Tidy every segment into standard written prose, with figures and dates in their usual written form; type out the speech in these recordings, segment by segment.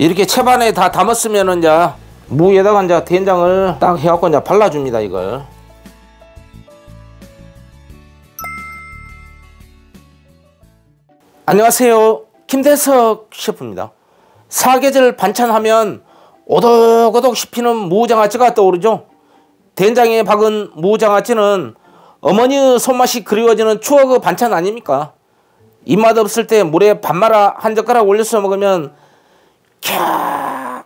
이렇게 채반에 다 담았으면은 이제 무에다가 이제 된장을 딱 해갖고 이제 발라줍니다. 이걸. 안녕하세요, 김대석 셰프입니다. 사계절 반찬하면 오독오독 씹히는 무장아찌가 떠오르죠. 된장에 박은 무장아찌는 어머니의 손맛이 그리워지는 추억의 반찬 아닙니까? 입맛 없을 때 물에 밥 말아 한 젓가락 올려서 먹으면 캬.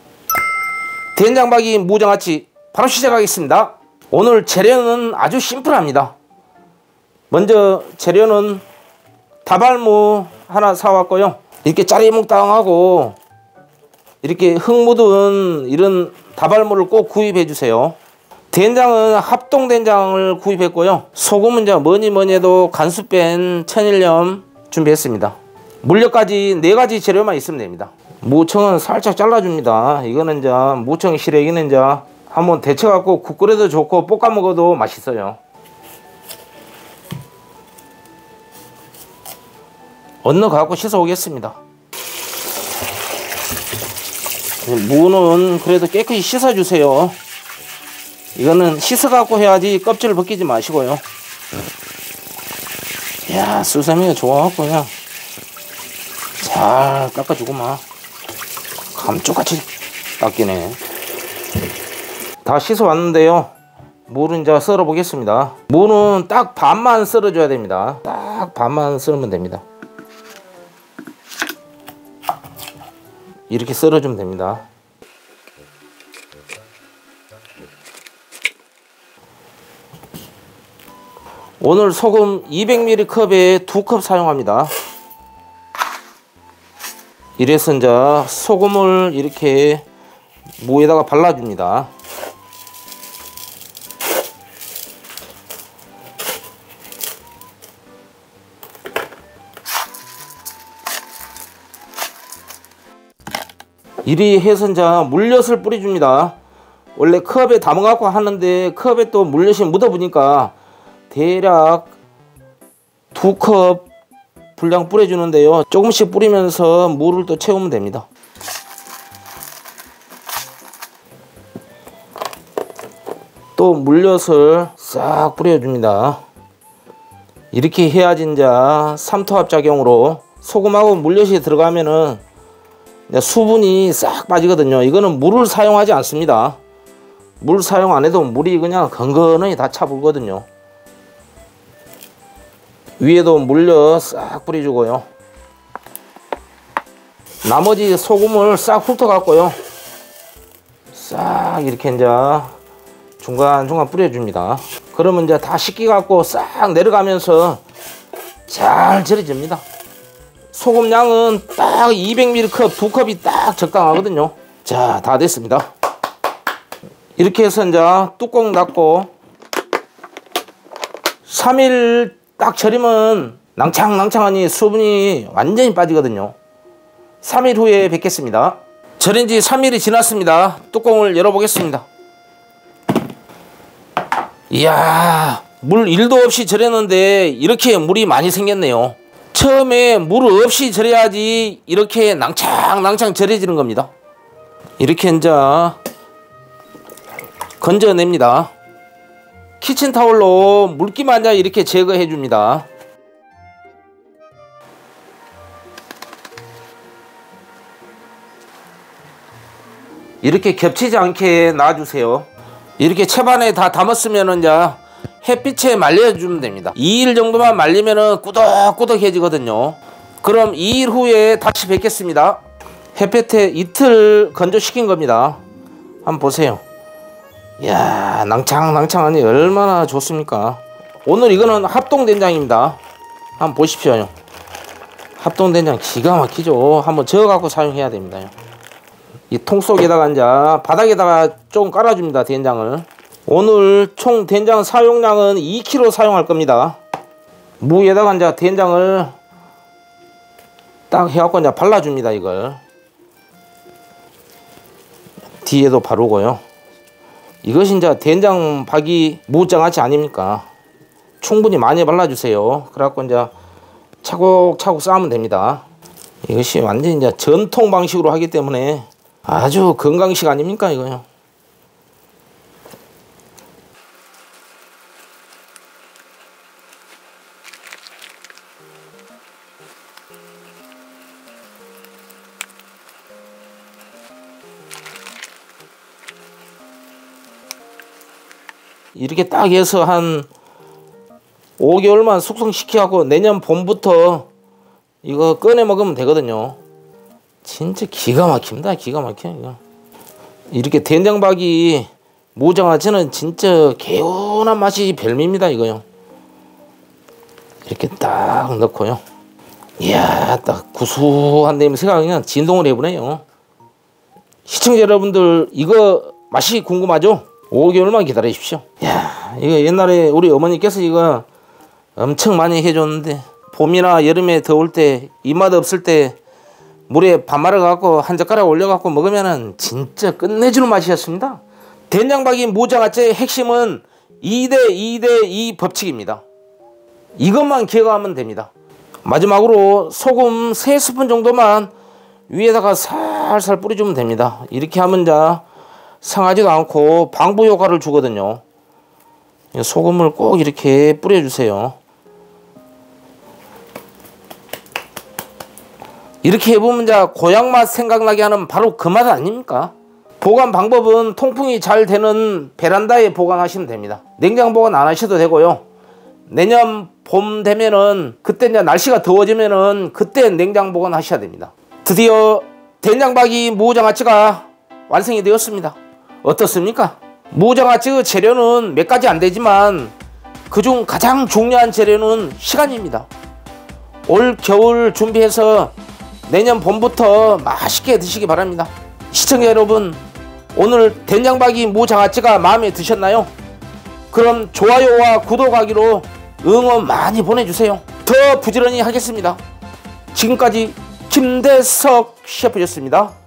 된장박이 무장아찌 바로 시작하겠습니다. 오늘 재료는 아주 심플합니다. 먼저 재료는 다발무 하나 사왔고요. 이렇게 짜리몽땅하고 이렇게 흙 묻은 이런 다발무를 꼭 구입해 주세요. 된장은 합동된장을 구입했고요. 소금은 이제 뭐니 해도 간수 뺀 천일염 준비했습니다. 물엿까지 4가지 재료만 있으면 됩니다. 무청은 살짝 잘라줍니다. 이거는 이제 무청 시래기는 이제 한번 데쳐갖고 국 끓여도 좋고 볶아 먹어도 맛있어요. 얼른 갖고 씻어 오겠습니다. 무는 그래도 깨끗이 씻어 주세요. 이거는 씻어 갖고 해야지 껍질을 벗기지 마시고요. 야, 수세미가 좋아갖고 그냥 잘 깎아주고만 감쪽같이 깎이네. 다 씻어 왔는데요. 무를 이제 썰어 보겠습니다. 무는 딱 반만 썰어 줘야 됩니다. 딱 반만 썰면 됩니다. 이렇게 썰어주면 됩니다. 오늘 소금 200ml 컵에 2컵 사용합니다. 이래서 이제 소금을 이렇게 무에다가 발라줍니다. 이리 해서 이제 물엿을 뿌려줍니다. 원래 컵에 담아갖고 하는데 컵에 또 물엿이 묻어보니까 대략 2컵 분량 뿌려주는데요. 조금씩 뿌리면서 물을 또 채우면 됩니다. 또 물엿을 싹 뿌려줍니다. 이렇게 해야지 이제 삼투압작용으로 소금하고 물엿이 들어가면은 수분이 싹 빠지거든요. 이거는 물을 사용하지 않습니다. 물 사용 안 해도 물이 그냥 건건하게 다 차불거든요. 위에도 물엿 싹 뿌려주고요. 나머지 소금을 싹 훑어 갖고요. 싹 이렇게 이제 중간중간 뿌려줍니다. 그러면 이제 다 식기 갖고 싹 내려가면서 잘 절여집니다. 소금 양은 딱 200ml 컵 2컵이 딱 적당하거든요. 자, 다 됐습니다. 이렇게 해서 이제 뚜껑 닫고 3일 딱 절이면 낭창낭창하니 수분이 완전히 빠지거든요. 3일 후에 뵙겠습니다. 절인 지 3일이 지났습니다. 뚜껑을 열어보겠습니다. 이야, 물 1도 없이 절였는데 이렇게 물이 많이 생겼네요. 처음에 물 없이 절여야지 이렇게 낭창낭창 절여지는 겁니다. 이렇게 이제 건져냅니다. 키친타올로 물기만 이렇게 제거해 줍니다. 이렇게 겹치지 않게 놔주세요. 이렇게 채반에 다 담았으면 이제 햇빛에 말려주면 됩니다. 2일 정도만 말리면 꾸덕꾸덕해지거든요. 그럼 2일 후에 다시 뵙겠습니다. 햇볕에 이틀 건조시킨 겁니다. 한번 보세요. 이야, 낭창낭창하니 얼마나 좋습니까? 오늘 이거는 합동된장입니다. 한번 보십시오. 합동된장 기가 막히죠. 한번 저어갖고 사용해야 됩니다. 이 통 속에다가 이제 바닥에다가 좀 깔아줍니다. 된장을. 오늘 총 된장 사용량은 2kg 사용할 겁니다. 무에다가 이제 된장을 딱 해갖고 이제 발라줍니다. 이걸 뒤에도 바르고요. 이것이 이제 된장박이 무장아찌 아닙니까? 충분히 많이 발라주세요. 그래갖고 이제 차곡차곡 쌓으면 됩니다. 이것이 완전히 이제 전통 방식으로 하기 때문에 아주 건강식 아닙니까 이거요. 이렇게 딱 해서 한 5개월만 숙성시켜갖고 내년 봄부터 이거 꺼내 먹으면 되거든요. 진짜 기가 막힙니다. 기가 막혀요. 이거. 이렇게 된장박이 무장아찌는 진짜 개운한 맛이 별미입니다. 이거요. 이렇게 딱 넣고요. 이야, 딱 구수한 냄새가 그냥 진동을 해보네요. 시청자 여러분들 이거 맛이 궁금하죠? 5개월만 기다리십시오. 야, 이거 옛날에 우리 어머니께서 이거 엄청 많이 해줬는데 봄이나 여름에 더울 때 입맛 없을 때 물에 밥 말아 갖고 한 젓가락 올려 갖고 먹으면은 진짜 끝내주는 맛이었습니다. 된장박이 무장아찌의 핵심은 2대2대2 법칙입니다. 이것만 기억하면 됩니다. 마지막으로 소금 3스푼 정도만 위에다가 살살 뿌려주면 됩니다. 이렇게 하면 자 상하지도 않고 방부 효과를 주거든요. 소금을 꼭 이렇게 뿌려주세요. 이렇게 해보면 자 고향 맛 생각나게 하는 바로 그 맛 아닙니까? 보관 방법은 통풍이 잘 되는 베란다에 보관하시면 됩니다. 냉장 보관 안 하셔도 되고요. 내년 봄 되면은 그때 이제 날씨가 더워지면은 그때 냉장 보관하셔야 됩니다. 드디어 된장박이 무장아찌가 완성이 되었습니다. 어떻습니까? 무장아찌의 재료는 몇 가지 안 되지만 그중 가장 중요한 재료는 시간입니다. 올 겨울 준비해서 내년 봄부터 맛있게 드시기 바랍니다. 시청자 여러분, 오늘 된장박이 무장아찌가 마음에 드셨나요? 그럼 좋아요와 구독하기로 응원 많이 보내주세요. 더 부지런히 하겠습니다. 지금까지 김대석 셰프였습니다.